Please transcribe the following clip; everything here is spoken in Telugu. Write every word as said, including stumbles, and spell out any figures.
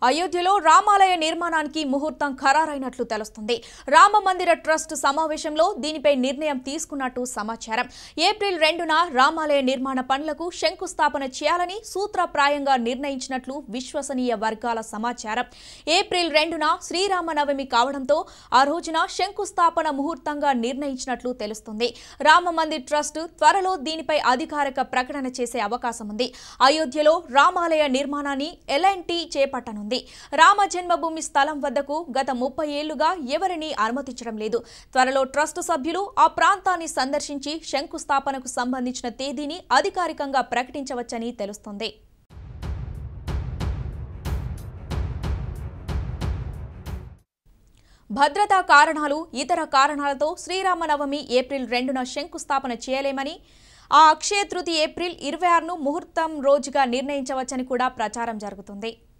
అయోధ్యలో రామాలయ నిర్మాణానికి ముహూర్తం ఖరారైనట్లు తెలుస్తుంది. రామ మందిర ట్రస్ట్ సమావేశంలో దీనిపై నిర్ణయం తీసుకున్నట్టు సమాచారం. ఏప్రిల్ రెండున రామాలయ నిర్మాణ పనులకు శంకుస్థాపన చేయాలని సూత్రప్రాయంగా నిర్ణయించినట్లు విశ్వసనీయ వర్గాల సమాచారం. ఏప్రిల్ రెండున శ్రీరామనవమి కావడంతో ఆ రోజున శంకుస్థాపన ముహూర్తంగా నిర్ణయించినట్లు తెలుస్తుంది. రామ మందిర్ ట్రస్ట్ త్వరలో దీనిపై అధికారిక ప్రకటన చేసే అవకాశం ఉంది. అయోధ్యలో రామాలయ నిర్మాణాన్ని ఎల్ అండ్ టీ చేపట్టనుంది. రామ జన్మభూమి స్థలం వద్దకు గత ముప్పై ఏళ్లుగా ఎవరిని అనుమతించడం లేదు. త్వరలో ట్రస్ట్ సభ్యులు ఆ ప్రాంతాన్ని సందర్శించి శంకుస్థాపనకు సంబంధించిన తేదీని అధికారికంగా ప్రకటించవచ్చని తెలుస్తోంది. భద్రతా కారణాలు, ఇతర కారణాలతో శ్రీరామనవమి ఏప్రిల్ రెండున శంకుస్థాపన చేయలేమని, ఆ అక్షయ తృతీయ ఏప్రిల్ ఇరవై ఆరును ముహూర్తం రోజుగా నిర్ణయించవచ్చని కూడా ప్రచారం జరుగుతుంది.